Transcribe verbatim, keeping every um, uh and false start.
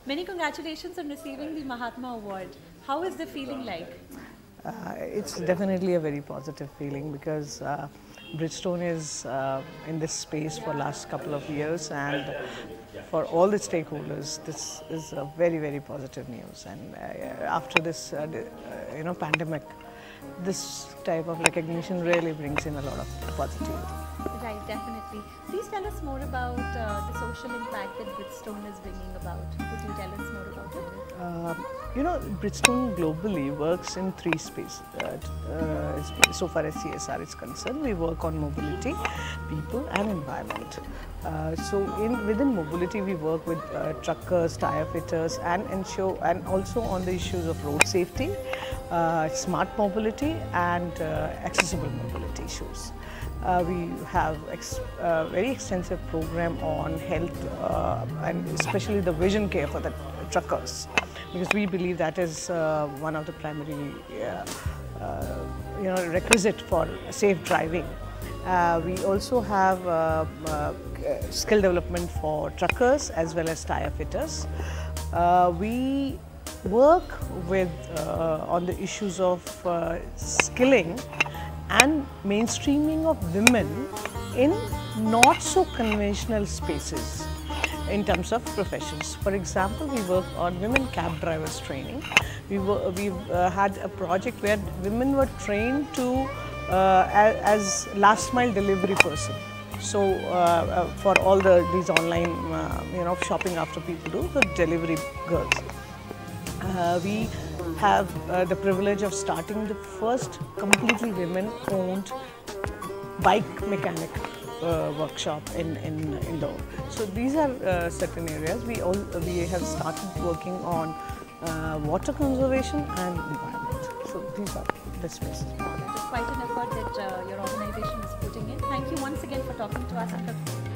Many congratulations on receiving the Mahatma Award. How is the feeling like? Uh, it's definitely a very positive feeling because uh, Bridgestone is uh, in this space for last couple of years, and for all the stakeholders, this is a very very positive news. And uh, after this, uh, uh, you know, pandemic, this type of recognition really brings in a lot of positivity. Right, definitely. Please tell us more about uh, the social impact that Bridgestone is bringing about. Could you tell us more about it? Uh, you know, Bridgestone globally works in three spaces. Uh, uh, so far as C S R is concerned, we work on mobility, people, and environment. Uh, so, in within mobility, we work with uh, truckers, tire fitters, and ensure, and also on the issues of road safety, uh, smart mobility, and uh, accessible mobility issues. Uh, we have ex uh, very extensive program on health uh, and especially the vision care for the truckers, because we believe that is uh, one of the primary uh, uh, you know, requisite for safe driving. Uh, we also have uh, uh, skill development for truckers as well as tire fitters. Uh, we work with uh, on the issues of uh, skilling and mainstreaming of women in not so conventional spaces in terms of professions. For example, we work on women cab drivers training. We were, we've uh, had a project where women were trained to uh, as, as last mile delivery person. So uh, uh, for all the these online uh, you know, shopping after people do, the delivery girls. Uh, we have uh, the privilege of starting the first completely women-owned bike mechanic uh, workshop in, in Indore. So these are uh, certain areas. We, all, we have started working on uh, water conservation and environment. So these are the spaces. It's quite an effort that uh, your organization is putting in. Thank you once again for talking to us.